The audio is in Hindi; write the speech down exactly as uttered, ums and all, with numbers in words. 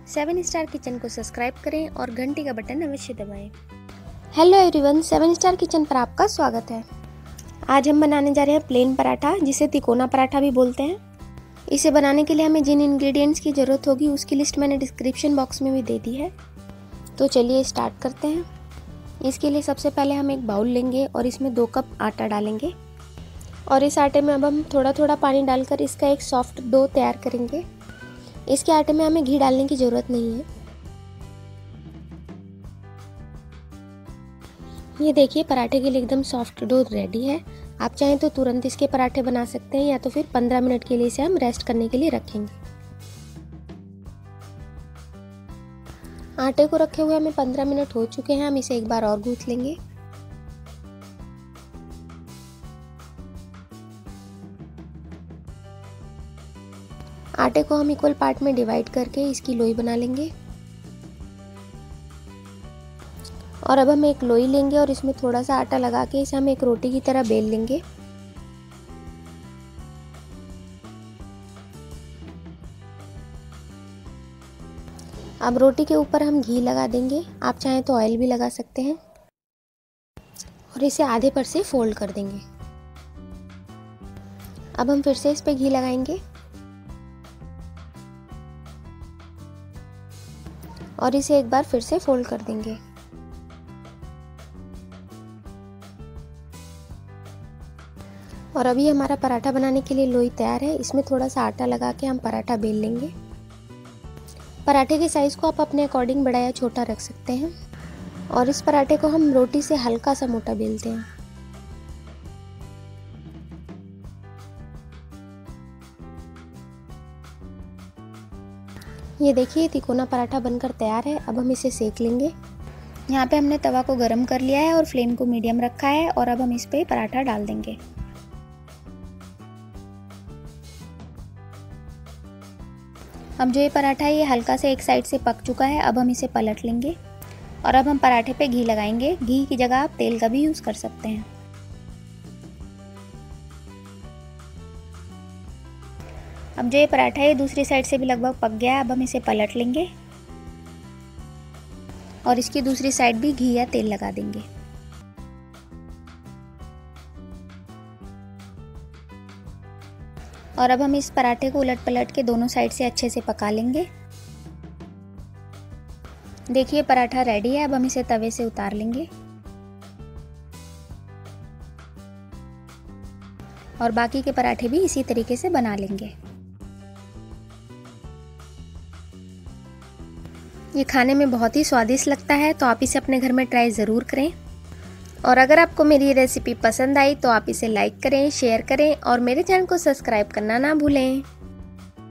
सेवन स्टार किचन को सब्सक्राइब करें और घंटी का बटन अवश्य दबाएं। Hello everyone, seven star kitchen पर आपका स्वागत है। आज हम बनाने जा रहे हैं प्लेन पराठा, जिसे तिकोना पराठा भी बोलते हैं। इसे बनाने के लिए हमें जिन इंग्रेडिएंट्स की ज़रूरत होगी उसकी लिस्ट मैंने डिस्क्रिप्शन बॉक्स में भी दे दी है। तो चलिए स्टार्ट करते हैं। इसके लिए सबसे पहले हम एक बाउल लेंगे और इसमें दो कप आटा डालेंगे और इस आटे में अब हम थोड़ा थोड़ा पानी डालकर इसका एक सॉफ्ट डो तैयार करेंगे। इसके आटे में हमें घी डालने की ज़रूरत नहीं है। ये देखिए, पराठे के लिए एकदम सॉफ्ट डो रेडी है। आप चाहें तो तुरंत इसके पराठे बना सकते हैं या तो फिर पंद्रह मिनट के लिए इसे हम रेस्ट करने के लिए रखेंगे। आटे को रखे हुए हमें पंद्रह मिनट हो चुके हैं। हम इसे एक बार और गूंथ लेंगे। आटे को हम इक्वल पार्ट में डिवाइड करके इसकी लोई बना लेंगे और अब हम एक लोई लेंगे और इसमें थोड़ा सा आटा लगा के इसे हम एक रोटी की तरह बेल लेंगे। अब रोटी के ऊपर हम घी लगा देंगे, आप चाहें तो ऑयल भी लगा सकते हैं और इसे आधे पर से फोल्ड कर देंगे। अब हम फिर से इस पे घी लगाएंगे और इसे एक बार फिर से फोल्ड कर देंगे। और अभी हमारा पराठा बनाने के लिए लोई तैयार है। इसमें थोड़ा सा आटा लगा के हम पराठा बेल लेंगे। पराठे के साइज को आप अपने अकॉर्डिंग बड़ा या छोटा रख सकते हैं और इस पराठे को हम रोटी से हल्का सा मोटा बेलते हैं। ये देखिए, तिकोना पराठा बनकर तैयार है। अब हम इसे सेक लेंगे। यहाँ पे हमने तवा को गरम कर लिया है और फ्लेम को मीडियम रखा है और अब हम इस पे पराठा डाल देंगे। अब जो ये पराठा है ये हल्का से एक साइड से पक चुका है। अब हम इसे पलट लेंगे और अब हम पराठे पे घी लगाएंगे। घी की जगह आप तेल का भी यूज़ कर सकते हैं। अब जो ये पराठा है दूसरी साइड से भी लगभग पक गया है। अब हम इसे पलट लेंगे और इसकी दूसरी साइड भी घी या तेल लगा देंगे। और अब हम इस पराठे को उलट पलट के दोनों साइड से अच्छे से पका लेंगे। देखिए, पराठा रेडी है। अब हम इसे तवे से उतार लेंगे और बाकी के पराठे भी इसी तरीके से बना लेंगे। ये खाने में बहुत ही स्वादिष्ट लगता है, तो आप इसे अपने घर में ट्राई ज़रूर करें। और अगर आपको मेरी रेसिपी पसंद आई तो आप इसे लाइक करें, शेयर करें और मेरे चैनल को सब्सक्राइब करना ना भूलें।